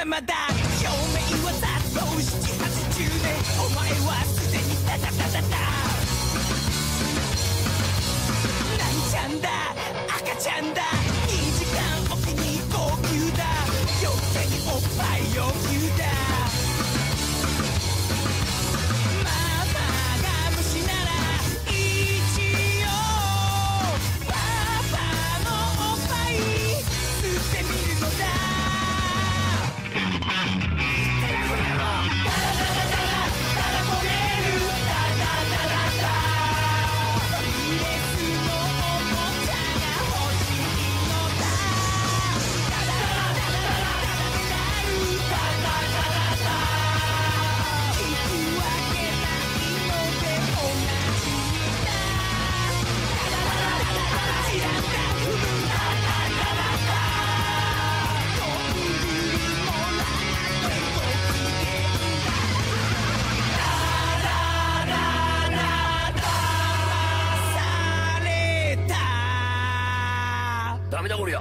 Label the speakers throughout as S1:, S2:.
S1: まだ表面は雑草7、80年お前はすでにタタタタタなんちゃんだ赤ちゃんだ2時間おきに号泣だ余計におっぱい要求だママが虫なら一応パパのおっぱい吸ってみるのだダメだこりゃ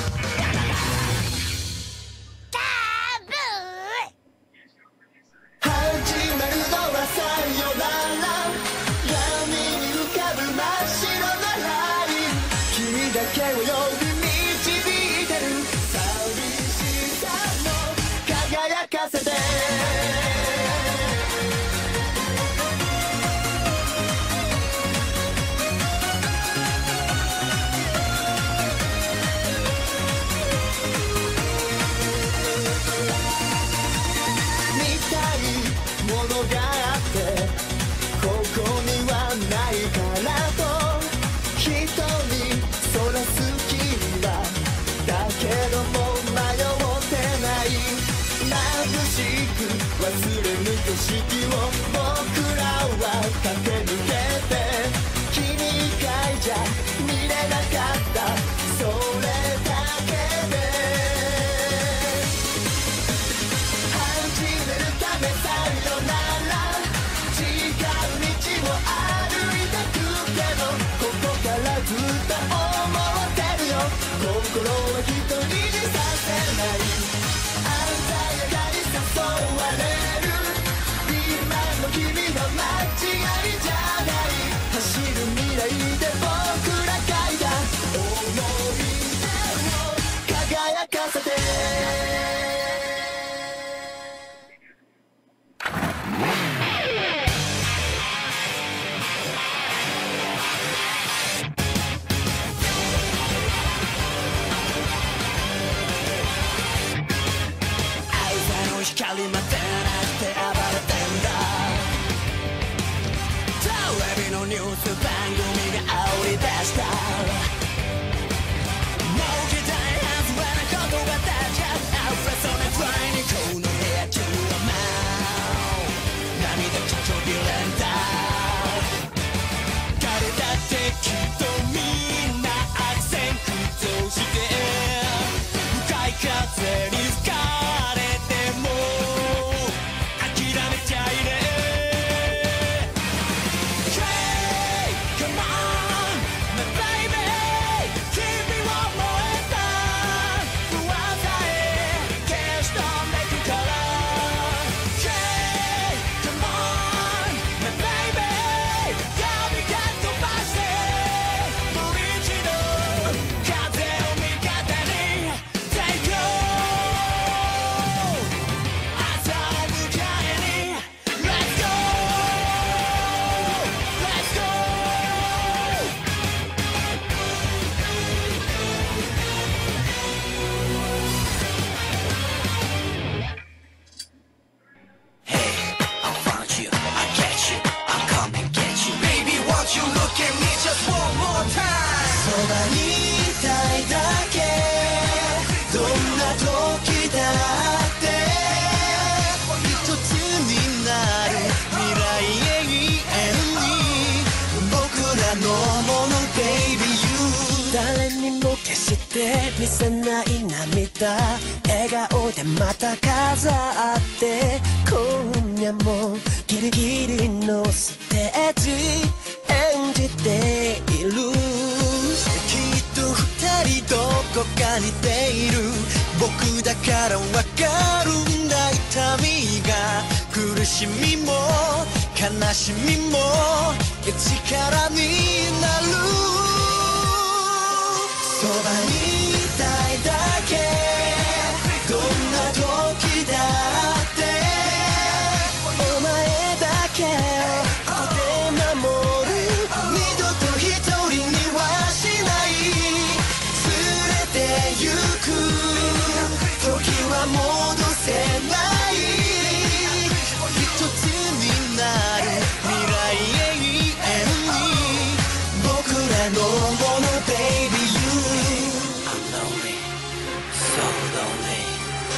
S2: 始まるのはさよなら闇に浮かぶ真っ白なライン君だけを呼び導いてる寂しさも輝かせてものがあってここにはないからと人にそらす気はだけども迷ってない眩しく忘れぬ景色を僕らは駆け抜けて君以外じゃ見れなかったそれだけで始めるためさよなら違う道を歩いてくけどここからずっと思ってるよ心は一人にさせない鮮やかに誘われる今の君は間違いじゃない走る未来で僕ら描いた思い出を輝かせて
S1: 光までなくて暴れてんだテレビのニュース番組が煽り出した儲けたいはずはなことは確かアウフレソネトライにこの部屋中は舞う涙ちょちょぎれんだ彼だってきっとみんな悪戦苦闘して向かい風に吹かれ誰にも決して見せない涙笑顔でまた飾って今夜もギリギリのステージ演じているきっと二りどこか似ている僕だからわかるんだ痛みが苦しみも悲しみも力になるそばにいたいだけどんな時だってお前だけをここで守る二度と一人にはしない連れてゆく時は戻せない一つになる未来永遠に僕らのもの Baby You I'm lonely so lonely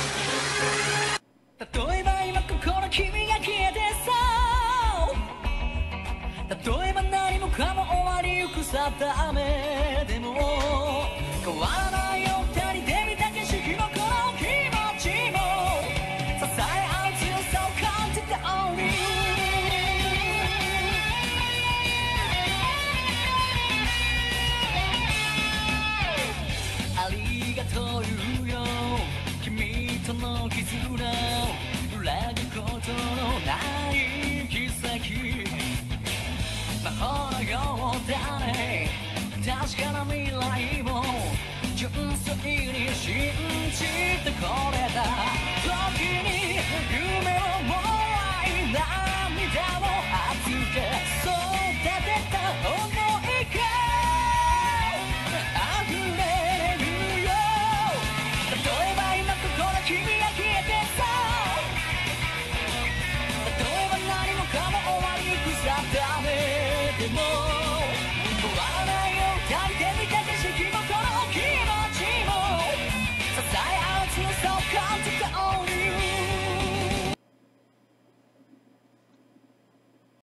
S3: 例えば今ここの君が消えてさ例えば何もかも終わりゆくさダメでも変わらないよ二人で見た景色もこの気持ちも支え合う強さを感じて Only You ありがとう言うよ君との絆裏切ることのない奇跡魔法のようだね確かな未来も純粋に信じてこれた